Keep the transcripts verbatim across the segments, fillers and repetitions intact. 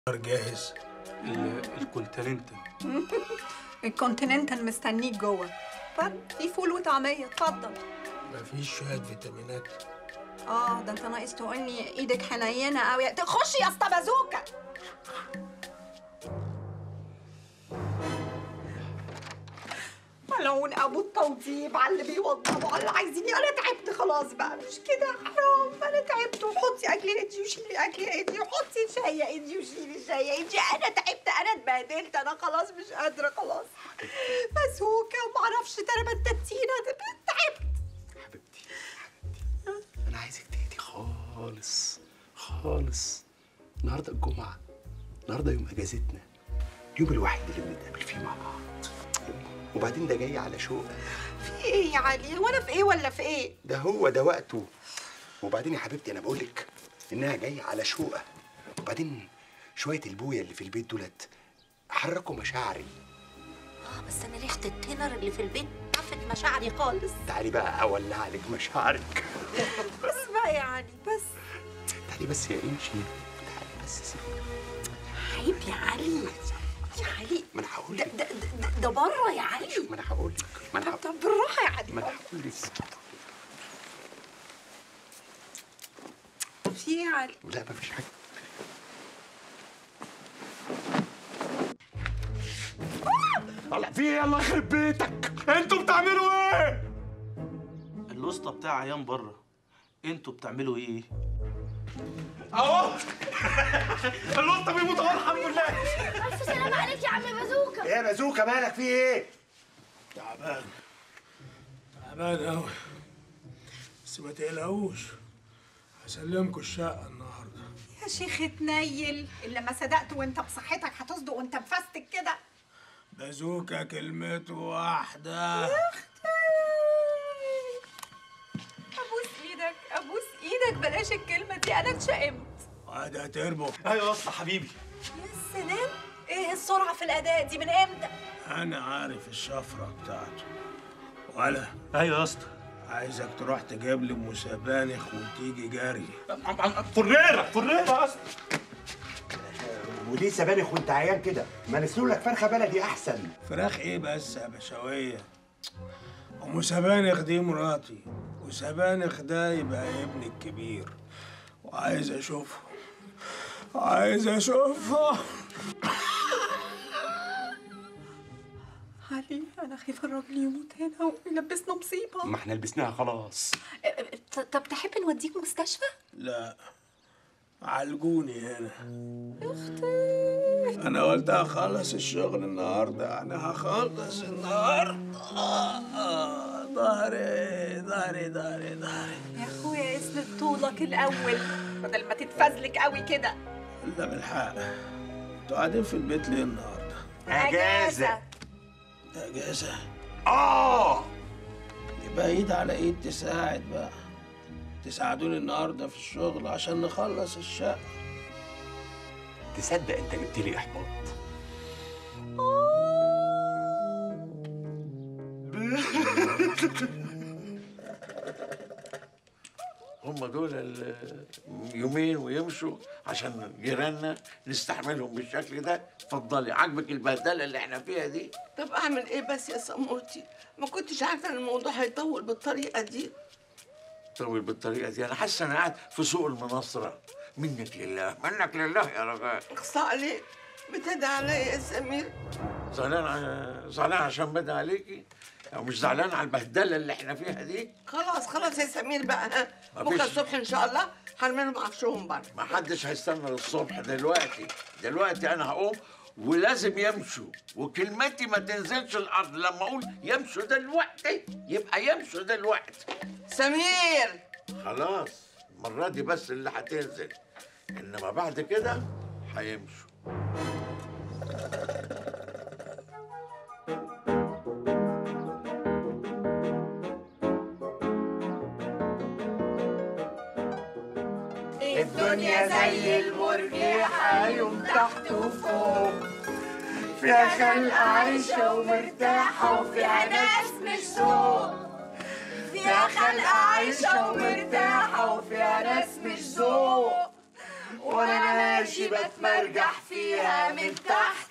جاهز. الكونتيننتال. الكونتيننتال مستنيك جوه. اتفضل، في فول وطعميه، اتفضل. مفيش شويه فيتامينات؟ اه ده انت ناقص تقولي ايدك حنينه قوي. تخشي يا اسطى بازوكا. ملعون ابو التوضيب على اللي بيوضبوا على اللي عايزيني. انا تعبت خلاص بقى، مش كده؟ حرام، انا تعبت. وحطي اكل ايدي وشيلي اكل ايدي، وحطي شاي ايدي وشيلي شاي ايدي. انا تعبت، انا اتبهدلت، انا خلاص مش قادره خلاص. بازوكا ومعرفش تربتتينا. تعبت حبيبتي. حبيبتي انا عايزك تهدي خالص خالص. النهارده الجمعه، النهارده يوم اجازتنا، اليوم الوحيد اللي بنتقابل فيه مع بعض. وبعدين ده جاي على شوق. في ايه يا علي؟ وانا في ايه ولا في ايه؟ ده هو ده وقته. وبعدين يا حبيبتي انا بقولك انها جايه على شوقه. وبعدين شويه البويه اللي في البيت دولت حركوا مشاعري. اه بس انا ريحه التنر اللي في البيت عفت مشاعري خالص. تعالي بقى اولع لك مشاعرك. بس بقى يا علي بس. تعالي بس يا انشي، تعالي بس سيبك. عيب يا علي يا علي. ما انا هقول ده لك. ده ده, ده بره يا علي. ما انا هقول لك. ما انا طب طب بالراحه يا علي. ما انا هقول لك. في ايه يا علي؟ لا مفيش حاجه. طلع في ايه؟ الله يخرب بيتك، انتوا بتعملوا ايه؟ الوسطى بتاع عيان بره، انتوا بتعملوا ايه؟ اهو الوسطى بيموت اهو الحمد لله. ألف سلامة عليك يا عم بازوكا. ايه يا بازوكا مالك في ايه؟ تعبان تعبان قوي، بس ما تقلقوش، هسلمكوا الشقه النهارده. يا شيخ اتنيل، اللي ما صدقت وانت بصحتك هتصدق وانت مفستك كده. بازوكا كلمته واحده. يا اختي ابوس ايدك ابوس ايدك، بلاش الكلمه دي، انا اتشائمت. وادي هتربو. ايوه يا اسطى حبيبي. يا سلام، ايه السرعه في الاداء دي؟ من امتى؟ انا عارف الشفره بتاعته. ولا ايوه يا اسطى. عايزك تروح تجيب لي ام سبانخ وتيجي جري. فريره فريره يا اسطى. وليه سبانخ وانت عيان كده؟ ما نسلوا لك فرخه بلدي احسن. فراخ ايه بس يا بشويه؟ ام سبانخ دي مراتي، وسبانخ ده يبقى ابني الكبير، وعايز اشوفه عايز اشوفه. علي انا خايفه الراجل يموت هنا ويلبسنا مصيبه. ما احنا لبسناها خلاص. طب تحب نوديك مستشفى؟ لا، عالجوني هنا. يا اختي انا قلت هخلص الشغل النهارده، انا هخلص النهارده. ظهري ظهري ظهري ظهري. يا اخويا اسند طولك الاول بدل ما تتفزلك قوي كده. لا بالحق، انتوا قاعدين في البيت ليه النهارده؟ اجازه. اجازه؟ اه يبقى ايد على ايد تساعد بقى، تساعدوني النهارده في الشغل عشان نخلص الشقه. تصدق انت جبت لي احباط. هم دول يومين ويمشوا عشان جيراننا نستحملهم بالشكل ده. اتفضلي، عاجبك البهدله اللي احنا فيها دي؟ طب اعمل ايه بس يا سموتي؟ ما كنتش عارفه ان الموضوع هيطول بالطريقه دي. طول بالطريقه دي؟ انا حاسه انا قاعد في سوق المناصره. منك لله منك لله يا رجاء. اقصى عليك، بتدعي عليا يا سمير. زعلان ع- زعلان عشان بدأ عليكي؟ او مش زعلان على البهدله اللي احنا فيها دي؟ خلاص خلاص يا سمير بقى، ها مفيش. بكره الصبح ان شاء الله هرميلهم عفشهم بره. ما حدش هيستنى للصبح. دلوقتي دلوقتي انا هقوم ولازم يمشوا، وكلمتي ما تنزلش الارض. لما اقول يمشوا دلوقتي يبقى يمشوا دلوقتي. سمير خلاص المره دي بس اللي هتنزل، انما بعد كده هيمشوا. الدنيا زي المرجحة يوم تحت وفوق، فيها خلق عايشة ومرتاحة وفيها ناس مش ذوق، فيها خلق عايشة ومرتاحة وفيها ناس مش ذوق، وانا ماشي بتمرجح فيها من تحت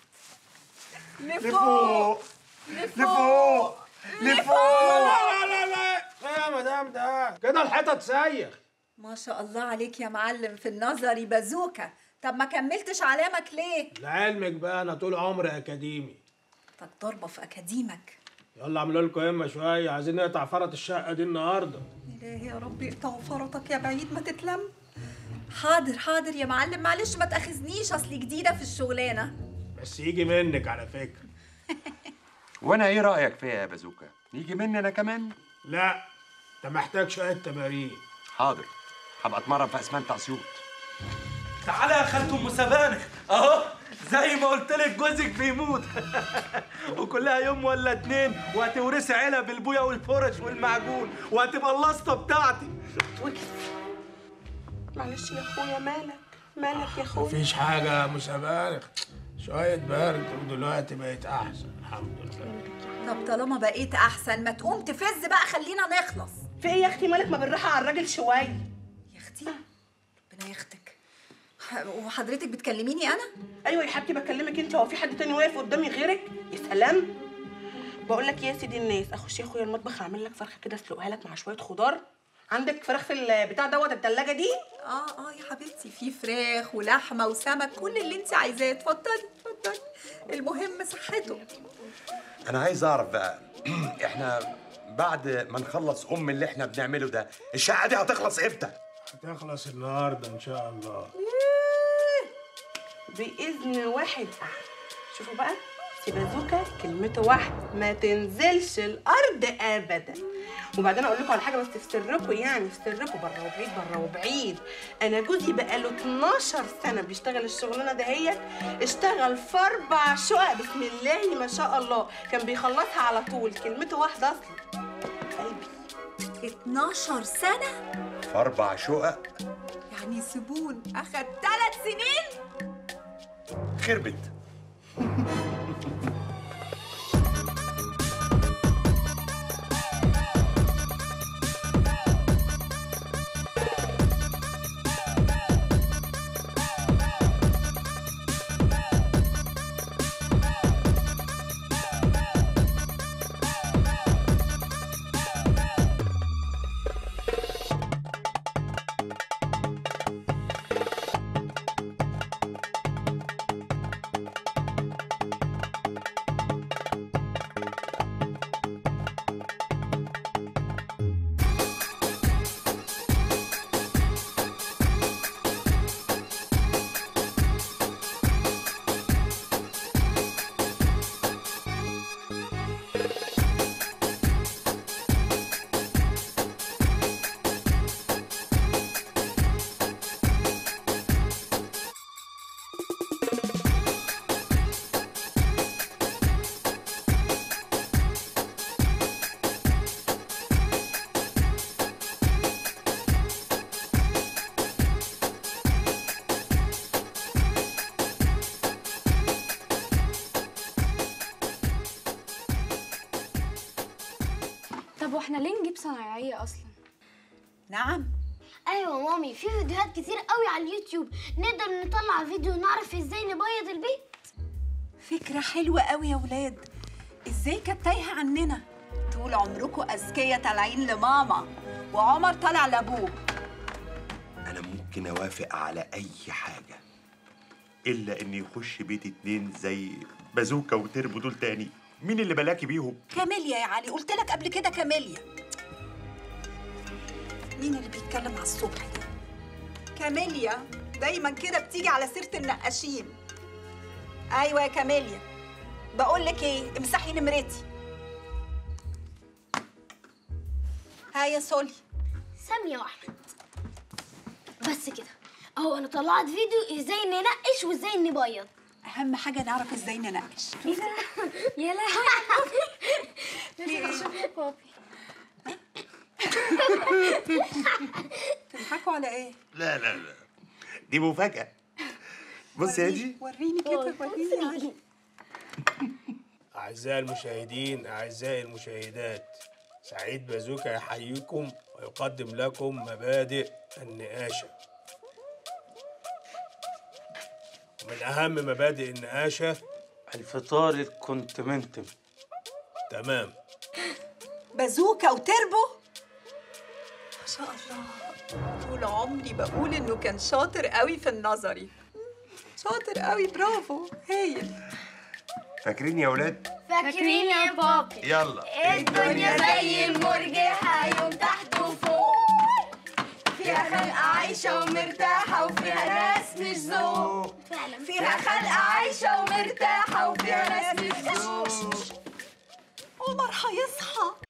لفوق لفوق لفوق. لا لا لا لا يا مدام، ده كده الحيطه تسيخ. ما شاء الله عليك يا معلم، في النظري بازوكا. طب ما كملتش علامك ليه؟ لعلمك بقى انا طول عمري اكاديمي. طب ضربه في اكاديمك. يلا اعملوا لكم همه شويه، عايزين نقطع فرط الشقه دي النهارده. إلهي يا رب اقطعوا فرطك يا بعيد ما تتلم. حاضر حاضر يا معلم، معلش ما تاخذنيش، اصلي جديده في الشغلانه. بس يجي منك على فكره. وانا ايه رايك فيها يا بازوكا؟ يجي مني انا كمان؟ لا، انت محتاج شويه تمارين. حاضر، هبقى اتمرن في اسمنت اسيوط. تعالى يا خالته ام سبانخ، اهو زي ما قلت لك جوزك بيموت. وكلها يوم ولا اتنين وهتورثي علب البويه والفرش والمعجون وهتبقى الاسطى بتاعتي. وقف. معلش يا اخويا، مالك مالك يا اخويا؟ مفيش حاجه يا ام سبانخ، شويه برد ودلوقتي بقيت احسن الحمد لله. طب طالما بقيت احسن ما تقوم تفز بقى، خلينا نخلص. في ايه يا اختي؟ مالك ما بالراحه على الراجل شويه يا اختي ربنا يختك. وحضرتك بتكلميني انا؟ ايوه يا حبيبتي بكلمك انت، هو في حد تاني واقف قدامي غيرك؟ يا سلام. بقول لك يا سيدي الناس، اخش يا اخويا المطبخ اعمل لك فرخه كده اسلقها لك مع شويه خضار. عندك فراخ في البتاع دوت التلاجة دي؟ اه اه يا حبيبتي، في فراخ ولحمه وسمك، كل اللي انت عايزاه. اتفضلي اتفضلي، المهم صحته. انا عايز اعرف بقى احنا بعد ما نخلص ام اللي احنا بنعمله ده، الشقه دي هتخلص امتى؟ هتخلص النهارده ان شاء الله. باذن واحد احد. شوفوا بقى، سي بازوكا كلمته واحده، ما تنزلش الارض ابدا. وبعدين اقول لكم على حاجه بس في سركم، يعني في سركم، بره وبعيد بره وبعيد، انا جوزي بقاله اتناشر سنه بيشتغل الشغلانه دهيت، اشتغل في اربع شقق بسم الله ما شاء الله، كان بيخلصها على طول، كلمته واحده اصلا. قلبي اتناشر سنه في اربع شقق؟ يعني زبون اخد ثلاث سنين. خربت. طب واحنا ليه نجيب صنايعية أصلا؟ نعم. أيوة مامي، في فيديوهات كتير قوي على اليوتيوب نقدر نطلع فيديو نعرف ازاي نبيض البيت. فكرة حلوة قوي يا ولاد، ازاي كانت تايهة عننا؟ طول عمركم أذكياء طالعين لماما وعمر طالع لأبوه. أنا ممكن أوافق على أي حاجة إلا إن يخش بيت اتنين زي بازوكا وتربو دول تاني. مين اللي بلاكي بيهم؟ كاميليا يا علي، قلت لك قبل كده كاميليا. مين اللي بيتكلم على الصبح ده؟ كاميليا دايما كده بتيجي على سيرة النقاشين. أيوة يا كاميليا، بقول لك إيه، امسحي نمرتي. ها يا سولي. ثانية واحدة بس كده، أهو أنا طلعت فيديو ازاي ننقش وازاي نبيض. أهم حاجة نعرف ازاي ننقش. ايه ده؟ يا لهوي. لازم اشوف يا بابي. تضحكوا على ايه؟ لا لا لا، دي مفاجأة. بص يا دي، وريني كده، وريني يا علي. أعزائي المشاهدين، أعزائي المشاهدات، سعيد بازوكا يحييكم ويقدم لكم مبادئ النقاشة. ومن أهم مبادئ النقاشة الفطار الكونتمنتم. تمام. بازوكا وتربو ما شاء الله. طول عمري بقول انه كان شاطر قوي في النظري. شاطر قوي، برافو، هايل. فاكرين يا ولاد؟ فاكرين يا بابي. يلا. الدنيا زي المرجحة يوم تحت وفوق، فيها خلقة عايشة ومرتاحة وفيها ناس مش ذوق، فيها خلقة عايشة ومرتاحة وفيها ناس مش ذوق. عمر هيصحى.